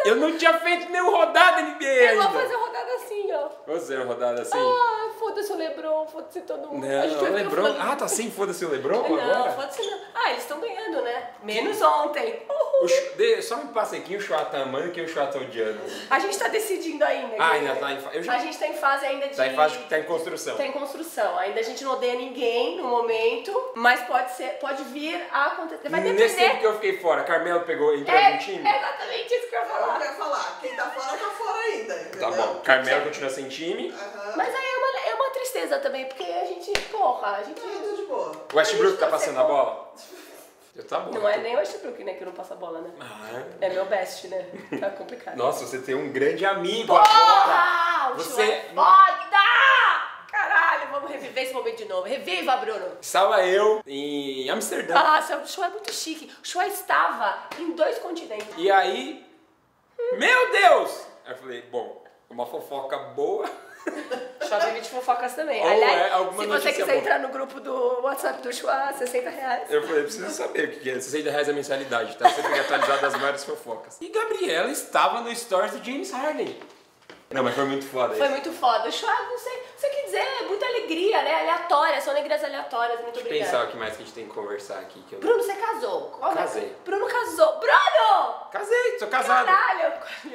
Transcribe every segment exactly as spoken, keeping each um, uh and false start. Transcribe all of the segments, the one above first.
Eu não tinha feito nenhuma rodada N B A ainda. Eu vou fazer rodada assim, ó. Você uma rodada assim? Ah, foda-se o LeBron, foda-se todo mundo. Não, A gente o vai LeBron... falando... Ah, tá assim, foda-se o LeBron Não, agora? foda-se não. Ah, eles estão ganhando, né? Menos ontem. Uhul. O Ch- de- Só me passa aqui, o Chua tá amando e quem o Chua tá odiando. A gente tá decidindo ainda. Ah, que- ainda tá em fase... Eu já... A gente tá em fase ainda de... Tá em fase que tá em construção. Tá em construção. Ainda a gente não odeia ninguém no momento, mas pode ser, pode vir a acontecer. Vai Nesse tempo depender. que eu fiquei fora, Carmelo pegou, entrou É, no time? é exatamente isso que eu ia Eu falar. quero falar, quem tá fora, tá fora ainda, entendeu? Tá bom, Carmelo continua sem time. Aham. Mas aí é uma, é uma tristeza também, porque a gente, porra, a gente... Não, eu tô de boa. O Westbrook tá torcer passando a por- bola? Eu tá bom. Não é nem o Westbrook, né, que não passa a bola, né? Ah, É meu best, né? Tá complicado. nossa, você tem um grande amigo agora. Porra! O Você- Chua é foda! Caralho, vamos reviver esse momento de novo. Reviva, Bruno! Estava eu em Amsterdã. Nossa, o Chua é muito chique. O Chua estava em dois continentes. E aí, meu Deus! Aí eu falei, bom, uma fofoca boa. Chua vive de fofocas também. Ou Aliás, é alguma se você notícia quiser boa. entrar no grupo do WhatsApp do Chua, sessenta reais. Eu falei, preciso saber o que é. sessenta reais a mensalidade, tá? Você fica atualizado das maiores fofocas. E Gabriela estava no stories do James Harden. Não, mas foi muito foda Foi isso. muito foda. O Chua, não sei, você quer dizer, é muita alegria, né? Aleatória, são alegrias aleatórias. Muito Deixa eu obrigada. pensar o que mais que a gente tem que conversar aqui. Que eu... Bruno, você casou. Qual é? Casei. Bruno casou. Bruno! Casei, sou casado. Caralho!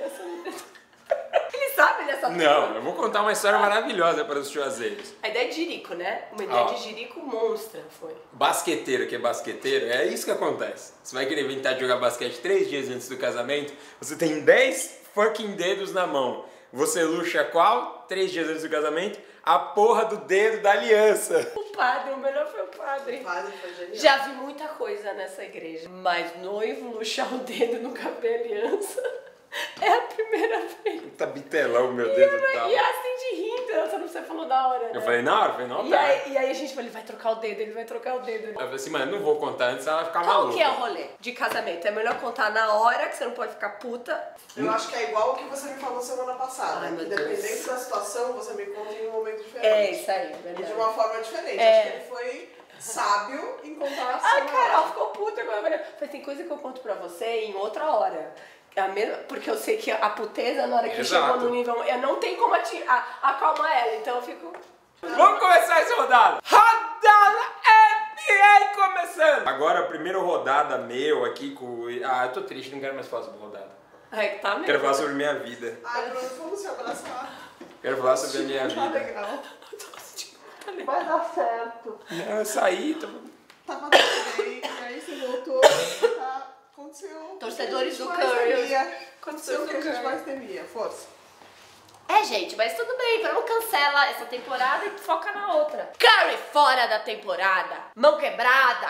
Ele sabe dessa Não, eu vou contar uma história maravilhosa para os chuazeiros. A ideia de Jirico, né? Uma ideia Ó. de Jirico monstra foi. Basqueteiro que é basqueteiro, é isso que acontece. Você vai querer inventar de jogar basquete três dias antes do casamento, você tem dez fucking dedos na mão. Você luxa qual? Três dias antes do casamento? A porra do dedo da aliança. O padre, o melhor foi o padre. O padre foi genial. Já vi muita coisa nessa igreja, mas noivo luxar o dedo no cabelo e aliança é a primeira vez. Puta bitelão, meu E, dedo eu, tava. e é assim de rindo, só não você falou da hora, né? Eu falei, na hora, eu falei, não, E tá. aí, e aí a gente falou, ele vai trocar o dedo, ele vai trocar o dedo. Eu falei assim, mano, não vou contar antes, ela vai ficar Qual maluca. que é o rolê de casamento? É melhor contar na hora, que você não pode ficar puta. Eu acho que é igual o que você me falou semana passada. Ai, que meu Deus. dependendo da situação, você me conta em um momento diferente. É isso aí, E de verdade. uma forma diferente. É. Acho que ele foi sábio em contar a Ai, sua Carol, ficou puta agora. Eu falei, tem coisa que eu conto pra você em outra hora. A mesma, porque eu sei que a puteza, na hora que Exato. chegou no nível... Eu não tenho como ati- a- acalmar ela, então eu fico... Vamos começar essa rodada! Rodada N B A começando! Agora a primeira rodada meu aqui com... Ah, eu tô triste, não quero mais falar sobre rodada. Ai, tá mesmo. Quero falar sobre minha vida. Ai, Bruno, vamos se abraçar. Quero falar sobre a minha Tá vida. legal. Tá legal. Vai dar certo. Não, eu saí, tô... Tava tudo bem, e aí você voltou, tá? Aconteceu. Torcedores o que do a gente mais Curry. temia. Aconteceu Aconteceu o que a do gente Curry. mais temia. Força. É, gente, mas tudo bem, vamos cancelar essa temporada e foca na outra. Curry fora da temporada, mão quebrada,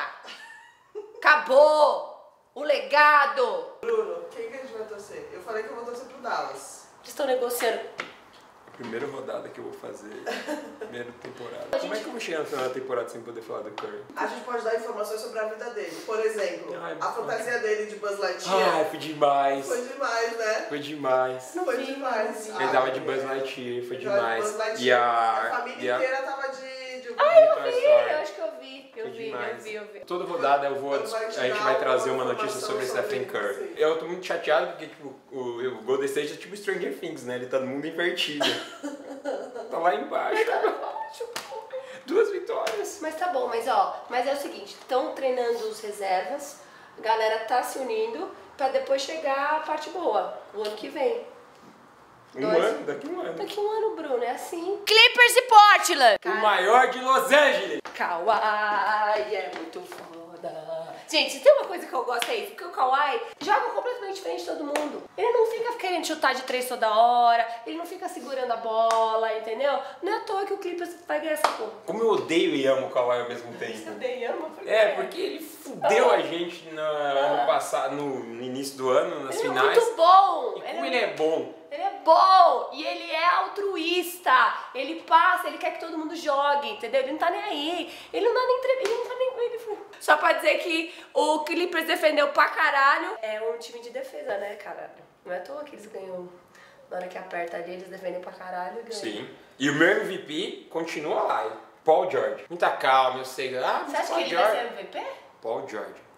acabou o legado. Bruno, quem que a gente vai torcer? Eu falei que eu vou torcer pro Dallas. Eles estão negociando. Primeira rodada que eu vou fazer. Primeira temporada. Como é que eu vou chegar no final da temporada sem poder falar do Curry? A gente pode dar informações sobre a vida dele. Por exemplo, Ai, a fantasia dele de Buzz Lightyear. Ai, foi demais. Foi demais, né? Foi demais. Não Foi vi, demais. não vi. Ele tava Ah, de Buzz Lightyear, foi ele tava de demais. Buzz Lightyear. E a... A família e a- inteira tava de... de... Ai, eu Toy vi, Story. eu acho que eu vi, eu Foi vi, eu demais. vi, eu vi. Toda rodada eu vou, Eu vou a te gente dar vai trazer uma uma notícia informação sobre sobre Stephen isso, Curry. sim. Eu tô muito chateado porque tipo, o, o Golden State é tipo Stranger Things, né? Ele tá no mundo invertido. Tá lá embaixo. Duas vitórias. Mas tá bom, mas ó, mas é o seguinte, estão treinando os reservas, a galera tá se unindo pra depois chegar a parte boa, o ano que vem. Um Dois. ano, daqui um ano. Daqui um ano, Bruno, é assim. Clippers e Portland! O maior de Los Angeles. Kawhi é muito foda. Gente, se tem uma coisa que eu gosto é isso, porque o Kawhi joga completamente diferente de todo mundo. Ele não fica querendo chutar de três toda hora, ele não fica segurando a bola, entendeu? Não é à toa que o Clippers vai ganhar essa porra. Como eu odeio e amo o Kawhi ao mesmo tempo. Você odeia, ama? Por quê? É, porque ele fudeu a gente no ano passado, no, no início do ano, nas Ele finais. é muito bom! E como ele é bom. Ele é bom e ele é altruísta. Ele passa, ele quer que todo mundo jogue, entendeu? Ele não tá nem aí. Ele não dá nem entrevista, ele não tá nem. Ele... Só pra dizer que o Clippers defendeu pra caralho. É um time de defesa, né, caralho? Não é à toa que eles ganham. Na hora que aperta ali, eles defendem pra caralho e ganham. Sim. E o meu M V P continua lá, Paul George. Muita calma, eu sei. Ah, Você mas acha Paul que ele vai ser George. M V P? Paul George.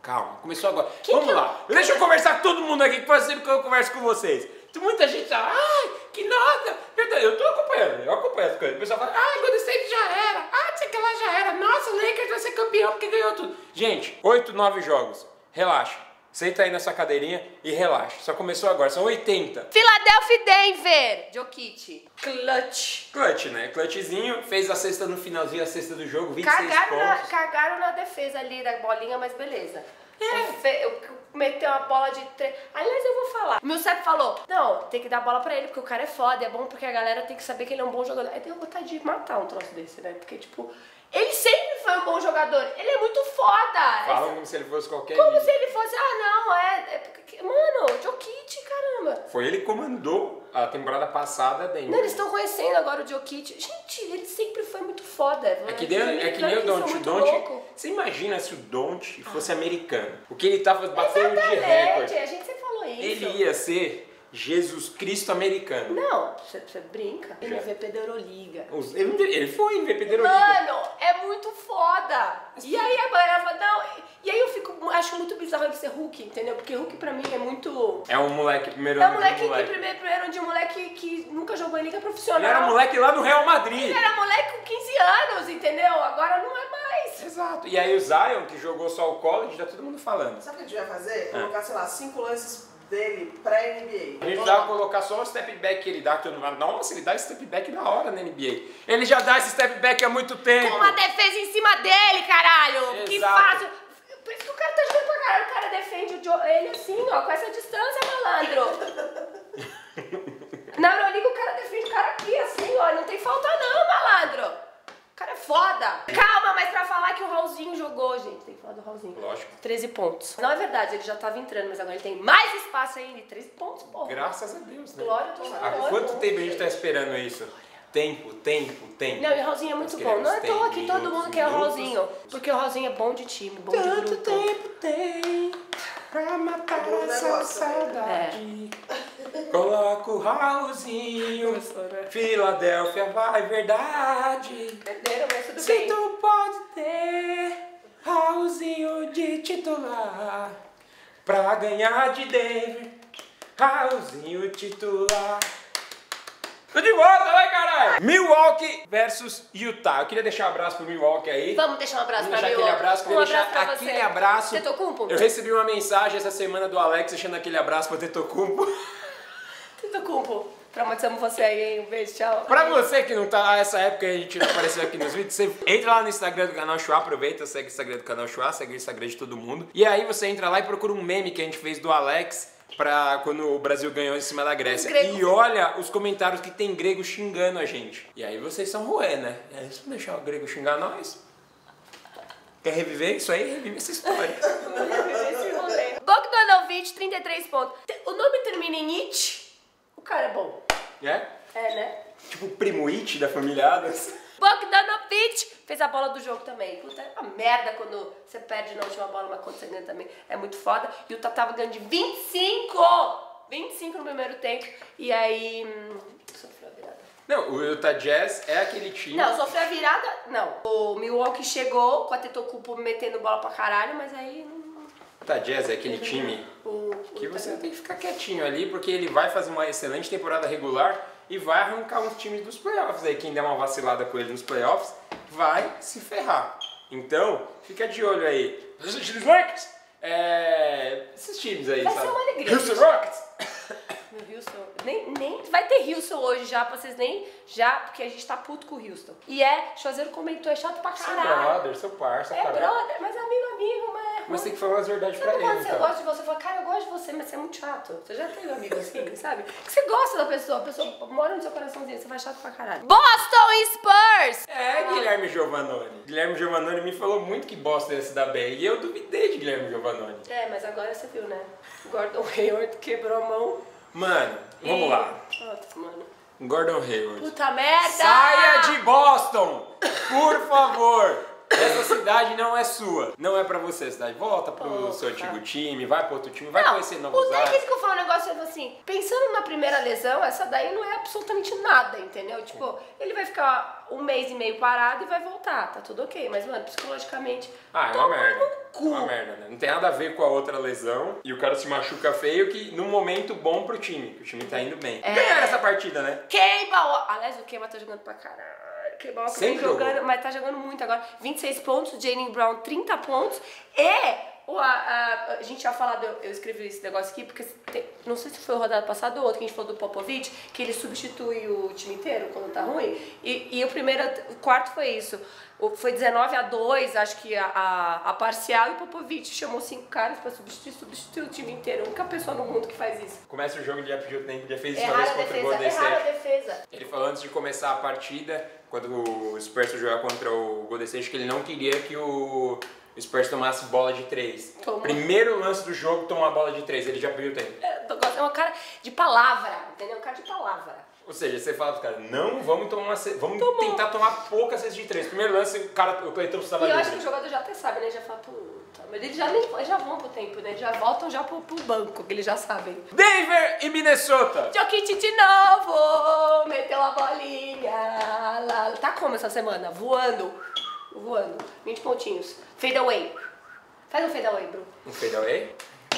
calma. Começou agora. Que Vamos que lá. Deixa eu conversar com todo mundo aqui, que faz sempre que eu converso com vocês. Tem muita gente fala, ai, que nada. Eu tô acompanhando, eu acompanho as coisas. O pessoal fala, ai, Golden State já era. Ah, não sei o que lá já era. Nossa, o Lakers vai ser campeão porque ganhou tudo. Gente, oito, nove jogos. Relaxa. Senta aí na sua cadeirinha e relaxa. Só começou agora, são oitenta. Philadelphia e Denver. Jokic. Clutch. Clutch, né? Clutchzinho, fez a cesta no finalzinho, a cesta do jogo, vinte e seis Cagaram na, pontos. cagaram na defesa ali da bolinha, mas beleza. É. Eu, eu meteu uma bola de três. Aliás, eu vou falar. O meu Sep falou: não, tem que dar bola pra ele, porque o cara é foda, é bom porque a galera tem que saber que ele é um bom jogador. Aí tem vontade de matar um troço desse, né? Porque, tipo, ele sempre foi um bom jogador. Ele é muito foda. Falam como se ele fosse qualquer Como nível. se ele fosse, ah, não, é. é porque, mano, Jokic, caramba. Foi ele que comandou a temporada passada dentro. Não, eles estão conhecendo agora o Jokic. Gente, ele sempre foi muito foda. É que, nem, é que nem o Don't. O Don't. Você imagina se o Don't fosse americano? O que ele tava batendo de recorde. A gente sempre falou isso. Ele ia ser Jesus Cristo americano. Não, você, você brinca. Ele é V P da Euroliga. Ele, ele foi V P da Euroliga. Mano, é muito foda. E aí a galera fala, não. E aí eu fico, acho muito bizarro ele ser Hulk, entendeu? Porque Hulk pra mim é muito. É um moleque, primeiro É um ano moleque, de moleque. que primeiro, primeiro ano de moleque que nunca jogou em liga profissional. Ele era moleque lá no Real Madrid. Ele era moleque com quinze anos, entendeu? Agora não é mais. Exato. E aí o Zion, que jogou só o college, tá todo mundo falando. Sabe o que a gente vai fazer? Colocar, sei lá, cinco lances dele pré-N B A. A gente vai colocar só o step back que ele dá, que todo mundo fala, nossa, ele dá esse step back da hora na N B A. Ele já dá esse step back há muito tempo. Com uma defesa em cima dele, caralho. Que Exato. fácil. Por isso que o cara tá jogando pra caralho. O cara defende o Joe, ele assim, ó, com essa distância, malandro. Na Euroliga o cara defende o cara aqui, assim, ó. Não tem falta não, malandro. O cara é foda. Calma, mas pra falar que o Raulzinho jogou, gente, tem que falar do Raulzinho. Lógico. treze pontos. Não é verdade, ele já tava entrando, mas agora ele tem mais espaço ainda. treze pontos, porra. Graças a Deus, né? Glória ao Há Senhor. quanto tempo a gente tá esperando isso? Tempo, tempo, tempo. Não, e o Raulzinho é muito Nós bom. Não é à queremos toa que todo tempos, mundo quer o minutos. Raulzinho. Porque o Raulzinho é bom de time, bom de Tanto grupo. tempo tem pra matar Bom essa negócio, né? saudade. Coloca o Raulzinho, Começou, né? Filadélfia vai verdade. Perderam, mas tudo Se bem. tu pode ter Raulzinho de titular pra ganhar de Denver, Raulzinho titular. Tô de volta, vai caralho! Milwaukee versus Utah. Eu queria deixar um abraço pro Milwaukee aí. Vamos deixar um abraço Vamos pra deixar mim, aquele abraço, queria um deixar abraço pra aquele você. abraço. Tetocumpo? Eu recebi uma mensagem essa semana do Alex deixando aquele abraço pra Tetocumpo. Tetocumpo. Traumatizamos você aí, hein? Um beijo, tchau. Pra você que não tá nessa época a gente não apareceu aqui nos vídeos, você entra lá no Instagram do canal Chua, aproveita, segue o Instagram do canal Chua, segue o Instagram de todo mundo. E aí você entra lá e procura um meme que a gente fez do Alex pra quando o Brasil ganhou em cima da Grécia. Grego. E olha os comentários que tem grego xingando a gente. E aí vocês são ruê, né? E aí vocês vão deixar o grego xingar nós? Quer reviver isso aí? Revive essa história. Esse rolê. Bogdanovic, trinta e três pontos. O nome termina em it, o cara é bom. É? É, né? Tipo o primo It da família Adams. Bogdanovic fez a bola do jogo também. Puta, é uma merda quando você perde na última bola, mas quando você ganha também é muito foda. E o Utah tava ganhando de vinte e cinco! vinte e cinco no primeiro tempo. E aí... Hum, sofreu a virada. Não, o Utah Jazz é aquele time... Não, sofreu a virada, não. O Milwaukee chegou com a Tetocumpo metendo bola pra caralho, mas aí... Não... O Utah Jazz é aquele time O, que o você tem que ficar quietinho ali, porque ele vai fazer uma excelente temporada regular e vai arrancar uns times dos playoffs. Aí quem der uma vacilada com ele nos playoffs vai se ferrar. Então, fica de olho aí. Los Angeles Lakers, é... esses times aí, Vai sabe? ser uma alegria. Houston Rockets. Meu Houston, nem, nem vai ter Houston hoje já, pra vocês nem já, porque a gente tá puto com o Houston. E é, Choseiro comentou, é chato pra Seu caralho. brother, seu parça, É cara. brother, mas amigo, amigo, mas... Mas tem que falar as verdades Sabe pra quando ele, você então. gosta de você, fala, cara, eu gosto de você, mas você é muito chato. Você já teve um amigo assim, sabe? Que você gosta da pessoa, a pessoa mora no seu coraçãozinho, você vai chato pra caralho. Boston e Spurs! É, Guilherme Giovannoni. Guilherme Giovannoni me falou muito que Boston ia se dar bem. E eu duvidei de Guilherme Giovannoni. É, mas agora você viu, né? Gordon Hayward quebrou a mão. Mano, vamos e... lá. Nossa, mano. Gordon Hayward. Puta merda! Saia de Boston! Por favor! Essa cidade não é sua. Não é pra você a cidade. Volta pro Porra. seu antigo time, vai pro outro time, vai Não, conhecer novos o ares. Davis que eu falo um negócio é assim, pensando na primeira lesão, essa daí não é absolutamente nada, entendeu? Tipo, ele vai ficar um mês e meio parado e vai voltar, tá tudo ok. Mas, mano, psicologicamente... Ah, é uma toma merda. no cu. Uma merda, né? Não tem nada a ver com a outra lesão. E o cara se machuca feio, que num momento bom pro time. Que o time tá indo bem. É. Ganharam essa partida, né? Kemba, aliás, o Kemba tá jogando pra caralho. Kemba tá Sempre jogando, jogou. mas tá jogando muito agora. vinte e seis pontos, Jaylen Brown trinta pontos. E o, a, a, a gente tinha falado, eu, eu escrevi esse negócio aqui, porque tem, não sei se foi o rodado passado ou outro, que a gente falou do Popovich, que ele substitui o time inteiro quando tá ruim. E, e o primeiro, o quarto foi isso. O, foi dezenove a dois, acho que a, a, a parcial, e o Popovich chamou cinco caras pra substituir, substituir o time inteiro. A única pessoa no mundo que faz isso. Começa o jogo, ele já pediu tempo, já fez isso uma Errar vez a contra o defesa, Golden errar a State. defesa. Ele falou antes de começar a partida, quando o Spurs foi jogar contra o Golden State, que ele não queria que o Spurs tomasse bola de três. Tomou. Primeiro lance do jogo, tomar a bola de três, ele já pediu tempo. É, é uma cara de palavra, entendeu? Um cara de palavra. Ou seja, você fala pro cara, não vamos tomar, ce- vamos Tomou. tentar tomar poucas cestas de três. Primeiro lance, o cara, o Cleiton estava E eu acho que o livre. jogador já até sabe, né? Já fala, puta, mas eles já, nem, já vão pro tempo, né? Já voltam já pro, pro banco, que eles já sabem. Denver e Minnesota. Jokic de novo, meteu a bolinha. Lá. Tá como essa semana? Voando, voando. vinte pontinhos. Fade away. Faz um fade away, Bru. Um fadeaway.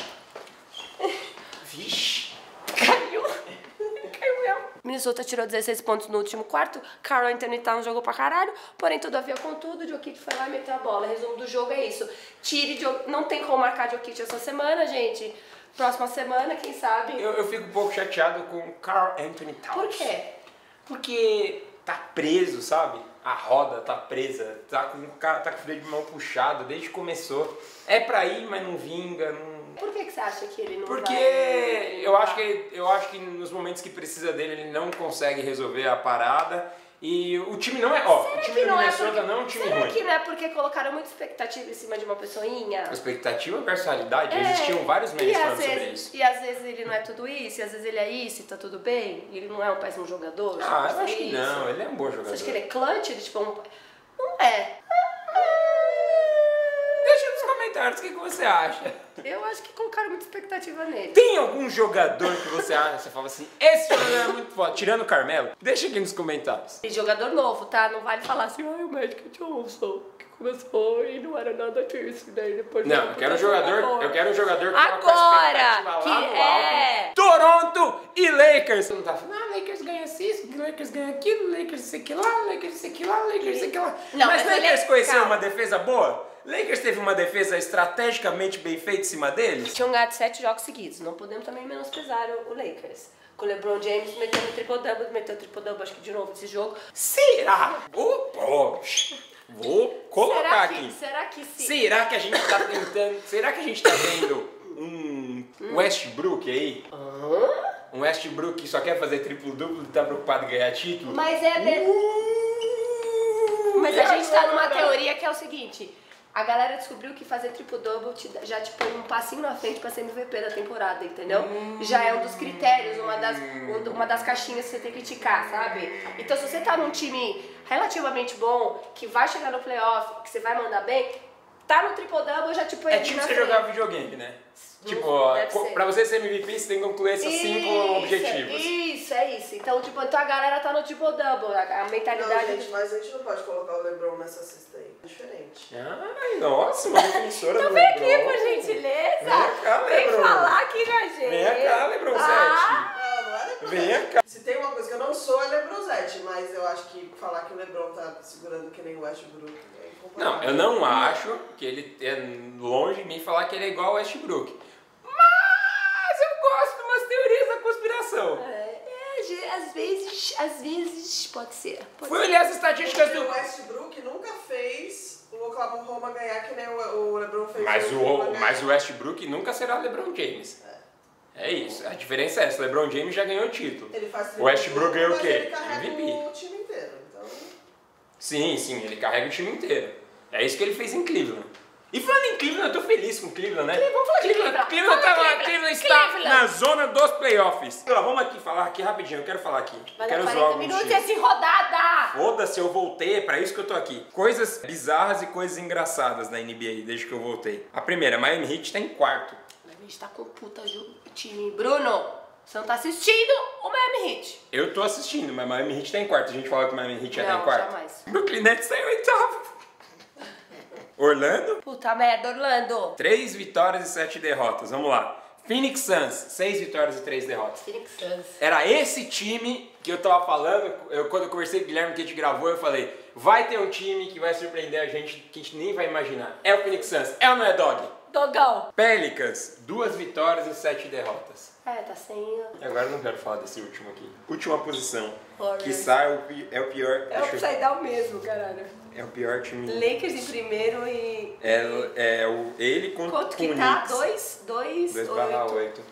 Vixe. Caiu. Caiu mesmo. Minnesota tirou dezesseis pontos no último quarto. Karl Anthony Towns jogou pra caralho. Porém, todavia, contudo, Jokic foi lá e meteu a bola. Resumo do jogo é isso. Tire, Jo- não tem como marcar Jokic essa semana, gente. Próxima semana, quem sabe. Eu, eu fico um pouco chateado com o Karl Anthony Towns. Por quê? Porque tá preso, sabe? A roda tá presa, tá com o cara tá com o freio de mão puxado desde que começou. É pra ir, mas não vinga, não. Por que, que você acha que ele não Porque vai... eu acho que ele- eu acho que nos momentos que precisa dele ele não consegue resolver a parada. E o time não é, ó, Será o time que do não é Minnesota porque- não é um time Será ruim. que não é porque colocaram muita expectativa em cima de uma pessoinha? Expectativa e personalidade, É, existiam vários memes e às falando sobre vezes- isso. E às vezes ele não é tudo isso, e às vezes ele é isso e tá tudo bem. E ele não é um péssimo jogador. Ah, só eu por acho que isso. não, ele é um bom Você jogador. acha que ele é clutch? Ele tipo é um... Não é. Deixa nos comentários o que, que você acha. Eu acho que colocaram muita expectativa nele. Tem algum jogador que você acha, você fala assim, esse jogador é muito foda, tirando o Carmelo? Deixa aqui nos comentários. E jogador novo, tá? Não vale falar assim, ai, o Magic Johnson, que começou e não era nada disso, daí depois... Não, eu quero um jogador, eu quero um jogador que coloca a Agora, expectativa lá que no é... alto. Toronto e Lakers. Você não tá falando, ah, Lakers ganha isso, Lakers ganha aquilo, Lakers isso aqui lá, Lakers isso aqui lá, Lakers isso aqui lá. Não, mas mas Lakers ele- conheceu calma. uma defesa boa? Lakers teve uma defesa estrategicamente bem feita em cima deles? Tinham ganhado sete jogos seguidos. Não podemos também menosprezar o o Lakers. Com o LeBron James metendo triple-double, meteu triple-double acho que de novo esse jogo. Será? Vou, pô, vou colocar será aqui. Que, será que sim? Será que a gente tá tentando. Será que a gente tá tendo um Westbrook aí? Um Westbrook que só quer fazer triplo-duplo e tá preocupado em ganhar título? Mas é... ver- Uh, Mas e a gente tá agora? numa teoria que é o seguinte... A galera descobriu que fazer triple-double te dá- já te põe um passinho na frente pra ser M V P da temporada, entendeu? Já é um dos critérios, uma das, um- uma das caixinhas que você tem que ticar, sabe? Então se você tá num time relativamente bom, que vai chegar no playoff, que você vai mandar bem, tá no triple-double já te põe É ali tipo na você frente. jogar videogame, né? Não, Tipo, ó, deve co- ser. pra você ser M V P, você tem que concluir esses cinco Isso, objetivos. Isso, é isso. Então, tipo, então a galera tá no triple-double, a, a Não, mentalidade... gente, mas a gente não pode colocar o LeBron nessa cesta aí. É diferente. Ai, nossa, uma defensora Então do vem aqui, LeBron. por gentileza. Vem cá, Vem Lebron. falar aqui com a gente. Vem cá, Lebron Ah, Não, não é LeBron. Vem cá. Se tem uma coisa que eu não sou, é LeBronzete, mas eu acho que falar que o LeBron tá segurando que nem o Westbrook é incomparável. Não, eu não acho que ele é longe de mim falar que ele é igual ao Westbrook. Mas eu gosto de umas teorias da conspiração. É, é, às vezes, às vezes pode ser. Pode Fui ser. olhar as estatísticas Porque do. o Westbrook nunca fez o Oklahoma ganhar que nem o, o LeBron fez. Mas Oklahoma o, ganhar. mas o Westbrook nunca será LeBron James. É isso, a diferença é essa. LeBron James já ganhou o título. Ele faz O Westbrook ganhou o mas quê? Ele carrega M V P. o time inteiro, então... Sim, sim, ele carrega o time inteiro. É isso que ele fez em Cleveland. E falando em Cleveland, eu tô feliz com Cleveland, né? Vamos falar de Cleveland. Cleveland, Vamos tá de lá, Cleveland. Cleveland está Cleveland. na zona dos playoffs. Ó, vamos aqui falar aqui rapidinho, eu quero falar aqui. Eu Vai quero dar zoar quarenta alguns minutos times. essa rodada. Foda-se, eu voltei, é pra isso que eu tô aqui. Coisas bizarras e coisas engraçadas na N B A desde que eu voltei. A primeira, Miami Heat tá em quarto. Mas a gente tá com puta ju- time. Bruno, você não tá assistindo o Miami Heat. Eu tô assistindo, mas Miami Heat tá em quarto. A gente fala que o Miami Heat já tá Não, em quarto. jamais. Brooklyn Nets tá em oitavo. Orlando, Puta merda, Orlando. três vitórias e sete derrotas. Vamos lá. Phoenix Suns, seis vitórias e três derrotas. Phoenix Suns. Era esse time que eu tava falando, eu, quando eu conversei com o Guilherme que a gente gravou, eu falei, vai ter um time que vai surpreender a gente, que a gente nem vai imaginar. É o Phoenix Suns, é ou não é, Dog? Dogão. Pelicans, duas vitórias e sete derrotas. É, tá sem... E agora eu não quero falar desse último aqui. Última posição, Warriors. que sai, o pi- é o pior... É o deixa eu- upside down mesmo, caralho. É o pior time... Lakers em primeiro e... É, é o, ele contra Quanto que o tá? Knicks. Dois, dois, dois barra oito. oito.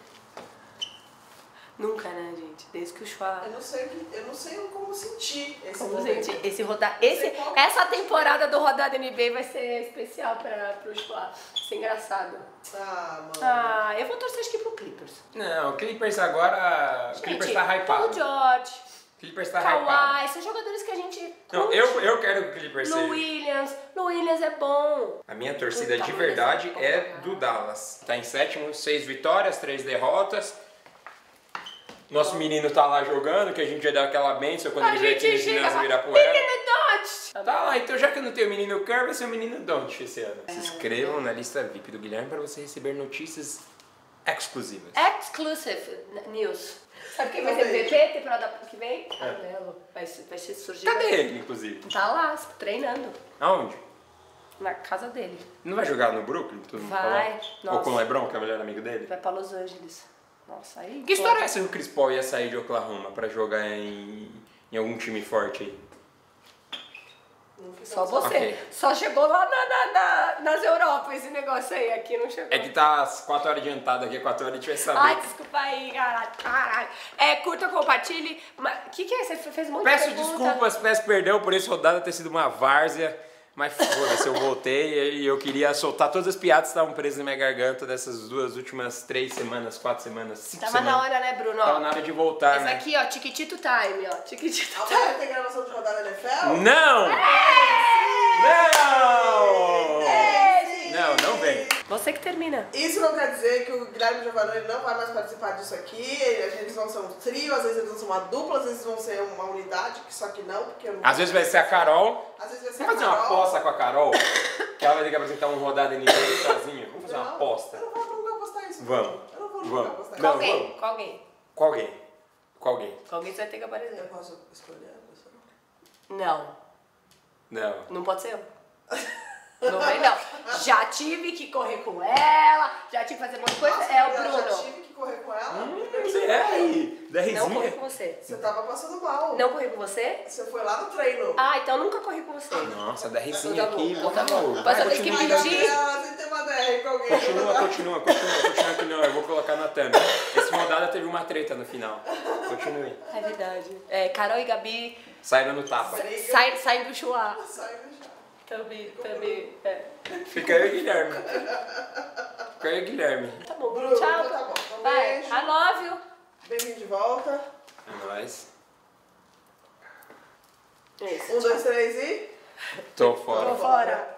Nunca, né, gente? Desde que o Schwab... Eu não sei, o que- eu não sei como sentir esse Como, momento. gente, esse rodar... Esse, qual- essa temporada do Rodada N B A vai ser especial pra, pro Schwab. Vai ser engraçado. Ah, mano. Ah, eu vou torcer acho que pro Clippers. Não, o Clippers agora... o Clippers tá Paul hypado. George, O Clippers tá hypado. Kawhi, são jogadores que a gente Não, curte. eu, eu quero que o Clippers Lou seja. Williams, Lou Williams é bom. A minha torcida Puta, de mas verdade essa é porra. do Dallas. Tá em sétimo, seis vitórias, três derrotas. Nosso menino tá lá jogando, que a gente já deu aquela benção quando A ele veio aqui gente no chega ginásio lá, Ibirapuera. Menino Dodge! Tá lá, então já que eu não tenho o menino Kerr, vai ser o menino Don't esse ano. Se inscrevam na lista V I P do Guilherme para você receber notícias exclusivas. Exclusive News. Sabe quem vai ser M V P temporada que vem? Carmelo. Vai, ser- vai ser surgir. Cadê ele, inclusive? Tá lá, treinando. Aonde? Na casa dele. Não vai jogar no Brooklyn? Todo mundo Vai, fala? Ou nossa. com o LeBron, que é o melhor amigo dele? Vai pra Los Angeles. Nossa, aí. Que história é essa que o Chris Paul ia sair de Oklahoma pra jogar em, em algum time forte aí? Não fica Só só- você. Ok. Só chegou lá na, na, na- nas Europas esse negócio aí. Aqui não chegou. É que tá às quatro horas adiantado aqui, quatro horas a gente vai saber. Ai, desculpa aí, caralho. Caralho. É, curta, compartilhe. O que, que é? Você fez um monte Peço de pergunta. desculpas, peço perdão por esse rodada ter sido uma várzea, mas foda-se, eu voltei e eu queria soltar todas as piadas que estavam presas na minha garganta dessas duas últimas três semanas, quatro semanas, cinco Tava semanas. na hora, né, Bruno? Tava na hora de voltar, Esse né? aqui, ó, Tiquitito Time, ó. Tiquitito Time. Amanhã tem gravação de rodada N F L? Não! Não! Esse! Não, não vem. Você que termina. Isso não quer dizer que o Guilherme Giovanni não vai mais participar disso aqui. Eles vão ser um trio, às vezes eles vão ser uma dupla, às vezes vão ser uma unidade, só que não, porque eu não. Às vezes vai ser a Carol. Às vezes vai ser Vamos fazer a uma Carol. aposta com a Carol? Que ela vai ter que apresentar um rodada em nível sozinha. Vamos fazer uma Não, aposta. Eu não vou nunca apostar isso. Vamos. Eu não vou nunca Vamos. apostar Com Não, isso. alguém, vamos. com alguém. Com alguém. Com alguém. Com alguém você vai ter que aparecer. Eu posso escolher a pessoa? Não, Não. não pode ser eu. Não vem, não. Já tive que correr com ela, já tive que fazer um monte de coisa. Nossa, É o eu já Bruno. tive que correr com ela. Hum, você é aí. Não corri Derrezinha. com você. Você tava passando mal. Não corri com você? Você foi lá no treino. Ah, então nunca corri com você. Nossa, derrezinha Então tá bom, aqui. então tá bom. Vamos. Mas Vai, eu tenho que continua, pedir. Ela sem ter uma D R com alguém. Continua, continua, continua, continua que não. Eu vou colocar na thumb. Esse rodada teve uma treta no final. Continue. É verdade. É, Carol e Gabi Saíram no tapa. saem, saem do chuá. Sai do chão. Também, também. É. Fica eu e o Guilherme. Fica eu e o Guilherme. Tá bom, Bruno, tchau. então tá bom. Um Vai, beijo. I love you. Bem-vindo de volta. É nóis. É isso. Um, dois, três e. Tô fora. Tô fora.